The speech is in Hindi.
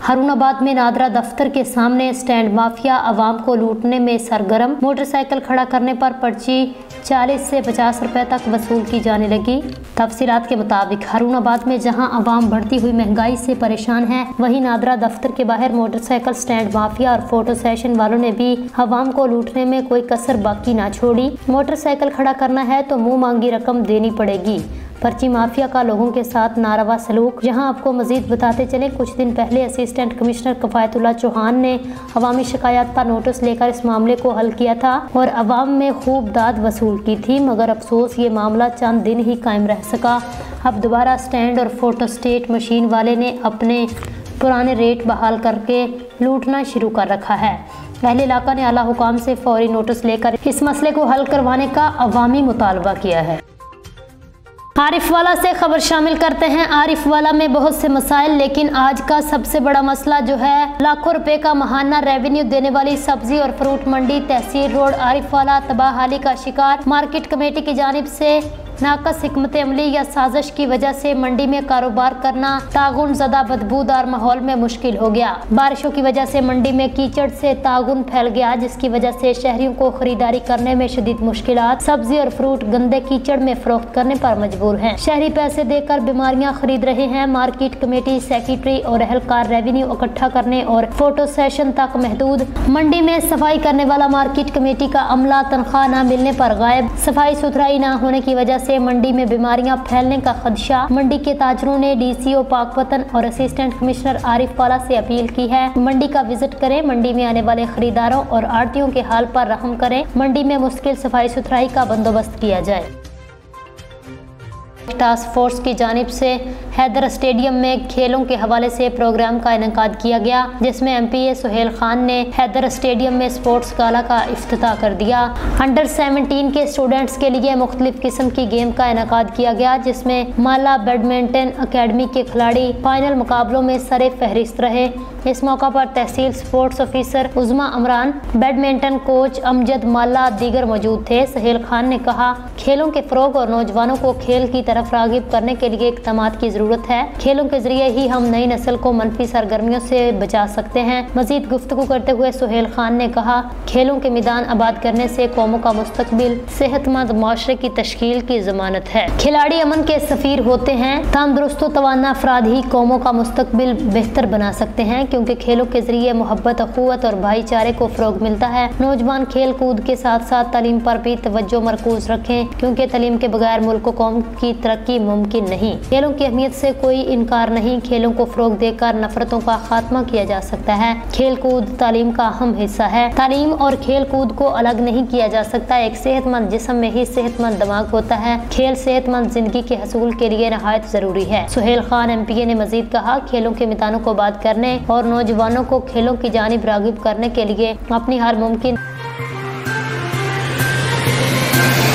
हारूनाबाद में नादरा दफ्तर के सामने स्टैंड माफिया आवाम को लूटने में सरगर्म। मोटरसाइकिल खड़ा करने पर पर्ची 40 से 50 रुपए तक वसूल की जाने लगी। तफसीलात के मुताबिक हारूनाबाद में जहां आवाम बढ़ती हुई महंगाई से परेशान है, वहीं नादरा दफ्तर के बाहर मोटरसाइकिल स्टैंड माफिया और फोटो सेशन वालों ने भी आवाम को लूटने में कोई कसर बाकी ना छोड़ी। मोटरसाइकिल खड़ा करना है तो मुंह मांगी रकम देनी पड़ेगी। पर्ची माफिया का लोगों के साथ नारवा सलूक। जहां आपको मजीद बताते चले, कुछ दिन पहले असिस्टेंट कमिश्नर किफायतुल्लाह चौहान ने अवामी शिकायत पर नोटिस लेकर इस मामले को हल किया था और अवाम में खूब दाद वसूल की थी, मगर अफसोस ये मामला चंद दिन ही कायम रह सका। अब दोबारा स्टैंड और फोटो स्टेट मशीन वाले ने अपने पुराने रेट बहाल करके लूटना शुरू कर रखा है। अहले इलाका ने आला हुकाम से फौरी नोटिस लेकर इस मसले को हल करवाने का अवामी मुतालबा किया है। आरिफवाला से खबर शामिल करते हैं। आरिफवाला में बहुत से मसाइल, लेकिन आज का सबसे बड़ा मसला जो है लाखों रुपए का माहाना रेवेन्यू देने वाली सब्जी और फ्रूट मंडी तहसील रोड आरिफवाला तबाहाली का शिकार। मार्केट कमेटी की जानिब से नाकस हिकमत अमली या साजिश की वजह से मंडी में कारोबार करना तागुन ज़दा बदबूदार माहौल में मुश्किल हो गया। बारिशों की वजह से मंडी में कीचड़ से तागुन फैल गया, जिसकी वजह से शहरियों को खरीदारी करने में शदीद मुश्किलात। सब्जी और फ्रूट गंदे कीचड़ में फरोख्त करने पर मजबूर हैं। शहरी पैसे देकर बीमारियां खरीद रहे हैं। मार्केट कमेटी सेक्रेटरी और अहलकार रेवेन्यू इकट्ठा करने और फोटो सेशन तक महदूद। मंडी में सफाई करने वाला मार्केट कमेटी का अमला तनख्वाह न मिलने पर गायब। सफाई सुथराई न होने की वजह से मंडी में बीमारियां फैलने का खदशा। मंडी के ताजरों ने डीसीओ पाकपतन और असिस्टेंट कमिश्नर आरिफवाला से अपील की है, मंडी का विजिट करें, मंडी में आने वाले खरीदारों और आड़तियों के हाल पर रहम करें। मंडी में मुश्किल सफाई सुथराई का बंदोबस्त किया जाए। टास्क फोर्स की जानिब से हैदर स्टेडियम में खेलों के हवाले से प्रोग्राम का इनेकाद किया गया, जिसमें एमपीए सुहेल खान ने हैदर स्टेडियम में स्पोर्ट्स गाला का इफ्तिताह कर दिया। अंडर 17 के स्टूडेंट्स के लिए मुख्तलिफ किस्म की गेम का इनेकाद किया गया, जिसमें माला बैडमिंटन अकेडमी के खिलाड़ी फाइनल मुकाबलों में सरे फहरिस्त रहे। इस मौका पर tehsil sports officer Uzma Amran, badminton coach Amjad Mala दीगर मौजूद थे। सुहेल खान ने कहा, खेलों के फरोग और नौजवानों को खेल की तरफ रागिब करने के लिए इक़दामात की ज़रूरत है। खेलों के जरिए ही हम नई नस्ल को मनफी सरगर्मियों से बचा सकते हैं। मजीद गुफ्तगू करते हुए सुहेल खान ने कहा, खेलों के मैदान आबाद करने से कौमों का मुस्तकबिल सेहतमंद माशरे की तश्कील की ज़मानत है। खिलाड़ी अमन के सफ़ीर होते हैं। तंदुरुस्त व तवाना अफराद ही कौमों का मुस्तकबिल बेहतर बना सकते हैं, क्योंकि खेलों के जरिए मोहब्बत, अखुवत और भाईचारे को फ़रोग मिलता है। नौजवान खेल कूद के साथ साथ तालीम पर भी तवज्जो मरकूज रखें, क्योंकि तालीम के बगैर मुल्क कौम की तरक्की मुमकिन नहीं। खेलों की अहमियत से कोई इनकार नहीं। खेलों को फ़रोग देकर नफरतों का खात्मा किया जा सकता है। खेल कूद तालीम का अहम हिस्सा है। तालीम और खेल कूद को अलग नहीं किया जा सकता। एक सेहतमंद जिस्म में ही सेहतमंद दिमाग होता है। खेल सेहतमंद जिंदगी के हसूल के लिए नहायत जरूरी है। सुहेल खान एमपीए ने मजीद कहा, खेलों के मैदानों को आबाद करने और नौजवानों को खेलों की जानिब रागिब करने के लिए अपनी हर मुमकिन